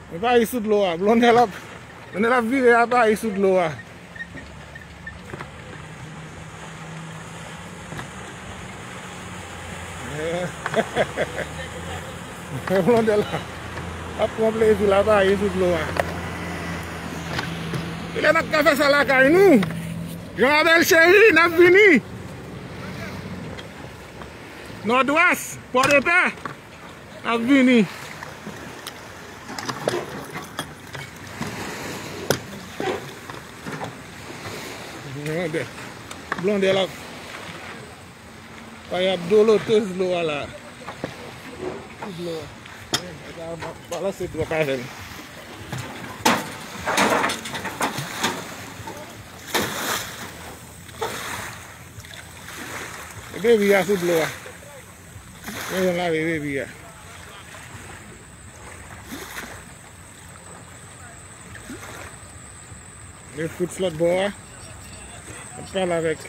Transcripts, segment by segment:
E pa yi sou d'lo a. Blondel ap vire a pa yi sou d'lo a. Blondel ap kon plezi la pa yi sou d'lo a. Il nak ka fè sa la kay nou. Jean-Abel chéri, nap vini. Nord-Ouest, Port-de-Paix, nap vini. Blondel ap pa yap doloteuse lo la. Bala se dwa pa ven. Baby ya sou dlo a. Mwen yon lave baby ya. Le foot slot bo a. On parle avec.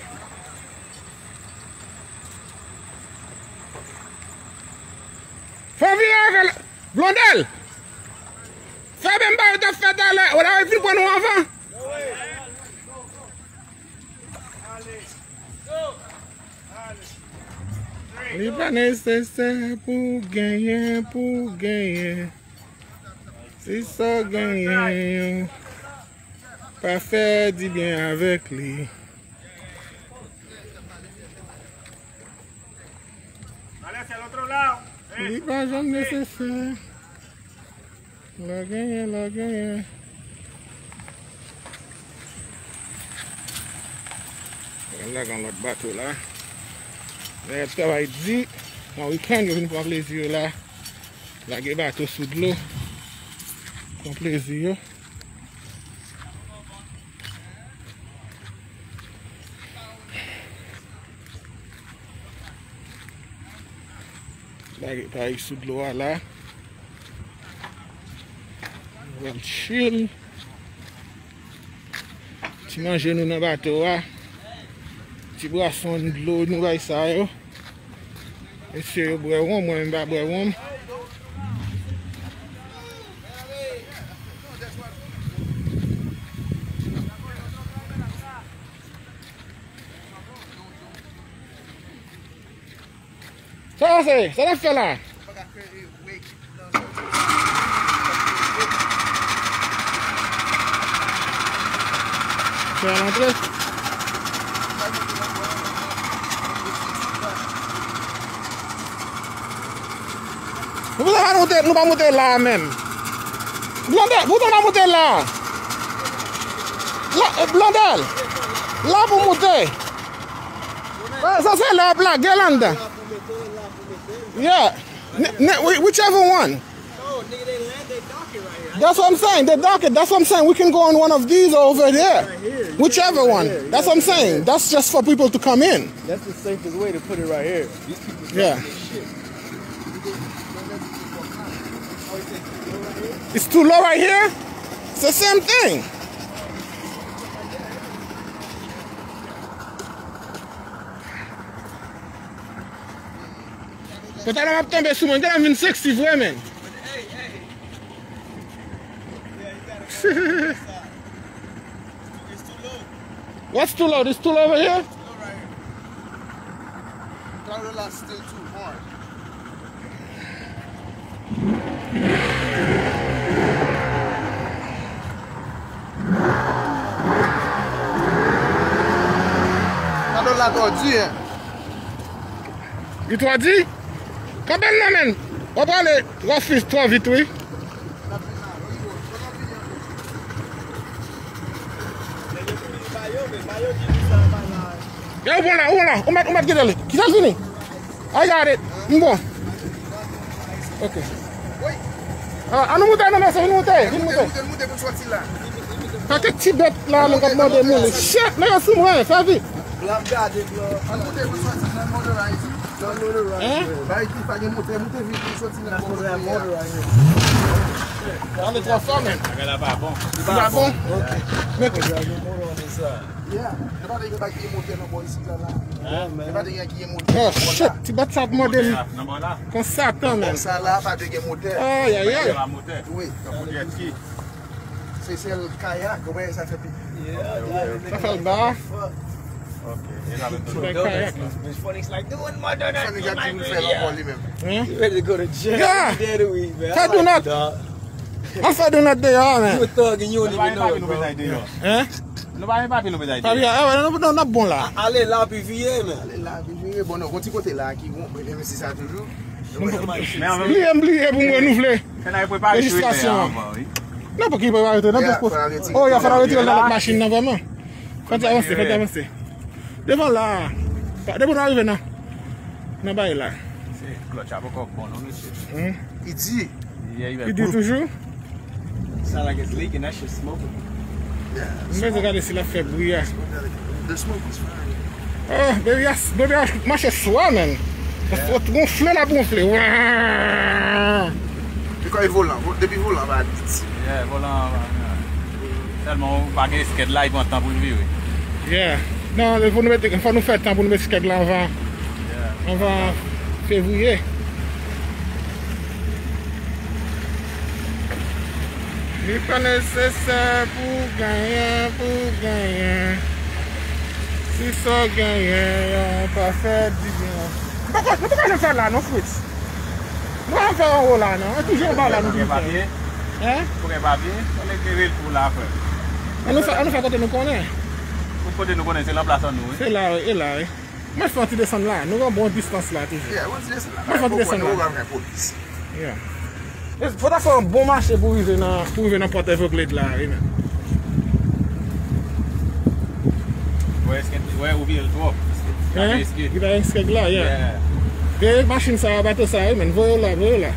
Faut venir Blondel. Fais même pas de fait d'aller. On a vu pour nous avant. Li pa nécessaire pour gagner. Si ça gagne, pas faire du bien avec lui. Allez, c'est l'autre lado. Li pa jamais nécessaire. La gagne. Là, dans l'autre bateau là. Mais le travail dit, mon week-end, je viens pour plaisir là. La bateau sous de l'eau. Pour plaisir. La pareil sous de l'eau là. On va chill. Tu manges nous dans le bateau là. Ti boisson de l'eau, nous va ça yo. Et si yo boire one, moi même pas boire one. Ça la fait là. C'est à l'entrée. Nous pas monter là même. Blondel, vous pas monter là. Blondel. Là pour monter. Ça c'est là, Guirlande. Yeah. Whichever one. No, nigga, they land, they dock it right here. That's what I'm saying. They dock it. That's what I'm saying. We can go on one of these over there. Right here. Whichever one. That's what I'm saying. That's just for people to come in. That's the safest way to put it right here. These people Yeah. It's too low right here? It's the same thing. But I don't have to be so much. I'm in 60 women. Hey. Yeah, you gotta go. It's too low. What's too low? This too low over here? It's too low right here. Carola's still too hard. Carola tordu, hein? Il t'a dit? Quand même, on va aller refuse trop vite, oui. Yeah, on va get it. Qui s'est fini? I got it. Bon. Ok. Ah, nous montons, non, c'est une montée. Montez pour sortir là. Quand tu petit bête là, on va demander mon chef, mais c'est moi, fais vite. Blanc gardé, blanc. Montez pour sortir dans le motorisé. Dans le motorisé. Hein? Bah, il faut faire montez vite pour sortir dans le motorisé. On est trop fort, même. Il va bon. Il va bon? Ok. Il y a un moteur on est ça. Yeah. Ne pa de gen bak ki motel nan bo isi la. Ne pa de gen ki motel. Oh shit, ti bat sa model kon satan men. Ça là, pas de gen motel. Oh ya ya. Oui. C'est le kayak, comment ça fait pique? Ça fait le bar. Okay. It's like doing more than that. Ça nous a dit nous faire l'envol lui-même. Hein? Ready to go to jail Yeah. every day of the week, man. That do not. On fait do not dehors man. You a thug and you don't even know it, bro. Hein? Nobody pas nous besoin Pas bien. Ah ouais, non bon là. Allez là, puis viens, man. Allez là, puis bon, on continue côté là qui vont, même si ça toujours. Oubliez pour me renouveler. Registration. Non, pour qu'il peut pas arrêter. Oh, il va falloir retirer dans la machine, non, vraiment. Quand avancer. Devant là. Devant là, arriver là. Non, bah, là. Il dit. Il dit toujours. Sound like it's leaking, that shit's smoking. Mais regardez si la fait bruit. The smoke is fine. Oh, baby, marche soi, man. Faut gonfler la gonfler. Puis quand il vole, depuis volant, va vite. Yeah, volant. Tellement pas de skate là, ils vont temps pour le vivre. Yeah. Non, il faut nous faire temps pour nous mettre ce là avant février. Il n'est pas nécessaire pour gagner. Si ça gagne, on peut faire du bien. Pourquoi je fais là, non, Fritz? Nous allons faire un rôle là, non? On est toujours bas là, nous. Papier. Hein? Pour un papier, on est guéri pour la faire. On nous fait quand nous connaît. Pour côté nous connaissons l'emplacement nous. C'est là, et là. Moi, je fais un petit descendre là. Nous avons une bonne distance là, toujours. Yeah, once this là. Moi, je fais un petit descendre là. la police. Yeah. Il faut faire un bon marché pour arriver dans Port Everglades là. Ouais, ouvrir le toit. Hein? Il a un skeg là, yeah. Des machines ça, bateau ça, mais voyez là. Ouais,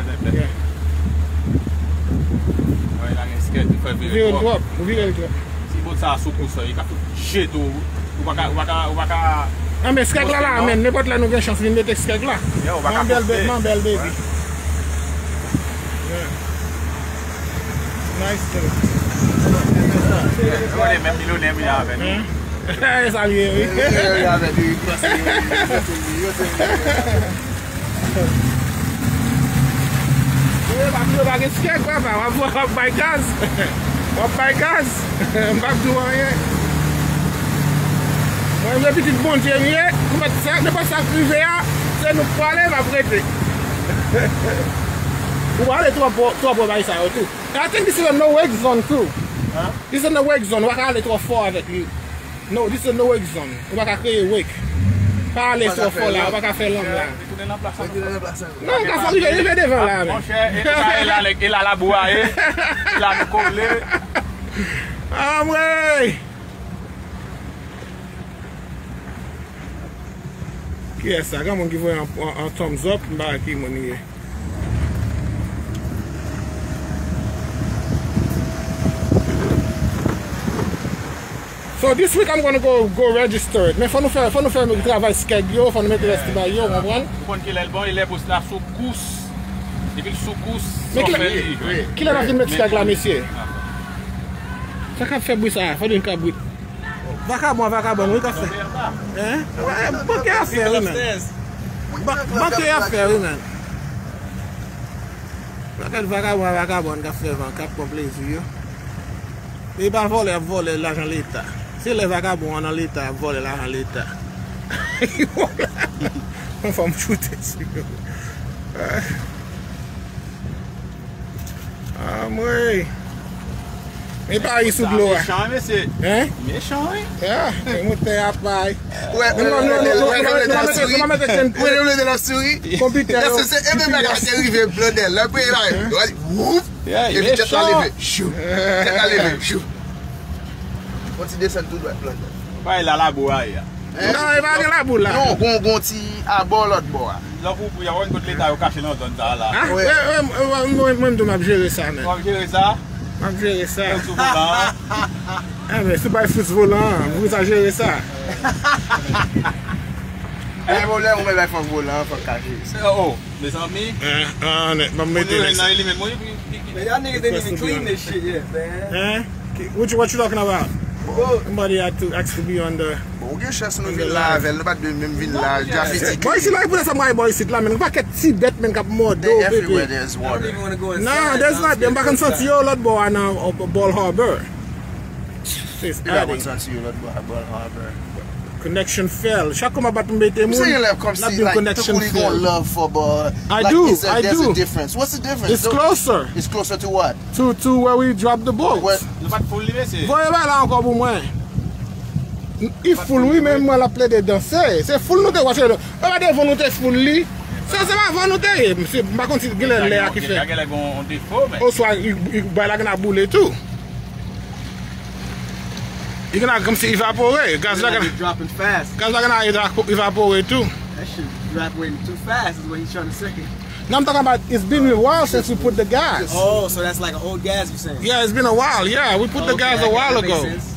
là, un skate, il faut virer le toit. Virer le toit. Si vous ça sous ça, il faut jeter tout. Ou pas. Ah, mais skeg là, mais n'importe là, nous avons chance de mettre skeg là. Mon bel baby. Yeah. Nice thing. On est même millionnaire, il y a avec nous. C'est allié, oui. On va get skeg, papa. On va buy gaz. On va buy gaz. On va faire rien. Moi, je suis petit bon Dieu, nous pas ça privé, c'est nous pour aller, va prêter. Ou aller toi pour bailler ça tout. I think this is a no wake zone too. Huh? This is a no wake zone. On va aller trop fort avec lui. No, this is a no wake zone. On va créer wake. Pas aller trop fort là, on va faire l'homme là. Non, on va faire arriver devant là. Mon cher, il a la boue, il a le collé. Ah ouais. Qui est ça? Quand on give un thumbs up, on va qui money. So this week I'm gonna go register it. Mais faut nous faire un travail schedule, faut nous mettre le reste de yo, comprendre? Pour qu'il est bon, il est pour la secousse. Depuis le secousse. Mais qui l'a fait mettre schedule là, monsieur? Ça qu'a fait bruit ça, faut dire qu'il bruit. Vagabond, oui, qu'a fait? Hein? Ouais, bon qu'il a fait, oui, man. Bon qu'il a fait, oui, man. Vagabond qu'a fait, qu'a pour plaisir. Il va voler l'argent de l'État. Si les vagabonds dans l'État volent l'argent de l'État, on va me shooter dessus. Ah, moi. Mais pas ici sous de l'eau. Méchant, monsieur. Hein? Méchant, oui. Ah, c'est monté à paille. Ouais, on va mettre la souris. Computer. C'est même la qui arrive bleu d'elle. Là, puis il va. Et puis tête à lever. Chou. Tête à lever. Chou. Quand tu descends tout droit bleu d'elle. Pas il a la boue. Non, il va aller la boule là. Non, gon ti à bord l'autre bord. Là, il y a une côté de l'État caché dans zone là. Ah, ouais, moi, je vais gérer ça. On va gérer ça. On va gérer ça. Ah, mais c'est pas le foot volant, vous allez gérer ça. Un volant, on met la femme volant, faut cacher. Oh, mes amis. Ah, mais Man, y'all niggas didn't even clean this shit yet, man. What you talking about? Somebody had to actually be on the... Bon, ou gen chance nou vin la avel, nou pat de men vin la graffiti. Boy, si la pou sa mga boy sit la men, pa ket Tibet men kap mod do, Everywhere baby. there's I don't water. even want to go inside. Nah, there's not. Them back in Santi yo lot boy and Ball Harbor. It's Ila adding. bon santi yo lot Ball Harbor. Connection fell. Chaque moment batum bete You say you moun. love come Not see the like connection people you fell. gon' love for, but I like, do, there's I a difference. What's the difference? It's closer It's closer to what? to where we drop the boat. What? Nou pat pou li mese. Voye ba la anko pou mwen. I full oui men mwen la ple de danse. Se full nou te wache do. E ba de von nou te full li. Se ba von nou te. Se mba konti gile le a ki fe. Kage la gon defo men. Ou swa i bay la gana boule tou. I gana kom se evapore. Gaz la Like gana it's dropping fast. gaz la gana evapore tou. That shit evaporating too fast is what he's trying to say. Now I'm talking about it's been a while since we put the gas. Oh, so that's like an old gas you're saying? Yeah, it's been a while. Yeah, we put the Okay, gas a that while makes ago. sense.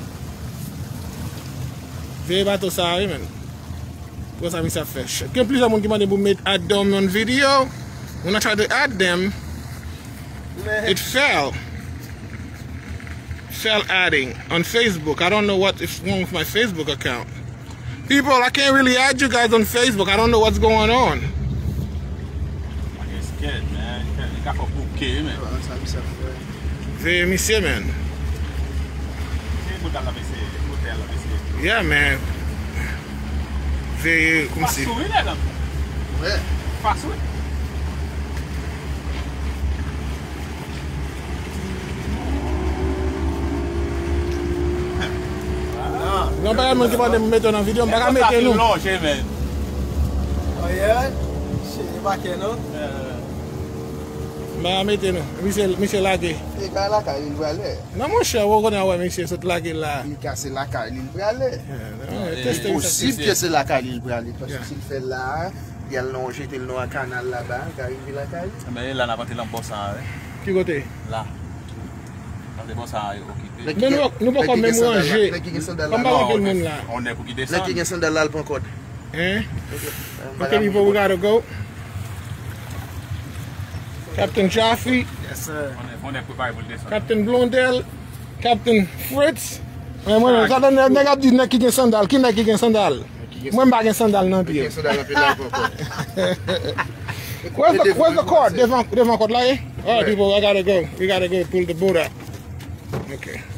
Veye bato sa men. Kwa sa mi sa fe. Ken plis a moun ki mande pou met add them on video. When I tried to add them, it fell. Fell adding on Facebook. I don't know what is wrong with my Facebook account. People, I can't really add you guys on Facebook. I don't know what's going on. I get scared, man. You ka fò bouke, men. Veye mi se men. Se motel la mese. Yeah, man. Veye, kom si. Fasou, ne lan? Ouais. Fasou? Non pa yon moun ki mande mette nan video, mba ka mette nou. Longe, men. Oh yeah? Shit, you back here, no? Mba ka mette nou. Michel lage. E ka la ka il brale. Nan moun chè, wou konen wè Michel sot lage la. Il kase la ka il brale. Teste yon sa. Possible que c'est la ka il brale. Parce que s'il fait là, il y a le nom, jete le nom à canal là-bas, arrive la ka. Men la nan pati lan bosan, Ki kote? la. Nan de bosan yo okipe. Nou pa kon mèm wanje. Lè ki gen sandal Kon ba la. wè moun la. On est pou ki Lè desan. ki gen sandal la l'pon kote. Eh? Okay, people, we gotta go. Captain Jaffe, Yes, sir. On est prepare pou desan. Captain Blondel, Captain Fritz. Mwen, sa den neg ap di nek ki gen sandal. Ki nek ki gen sandal? Mwen ba gen sandal nan piye. Gen sandal la l'pon kote. Where's the cord? Devant cord la eh? Alright, people, I gotta go. We gotta go pull the boat out. Okay.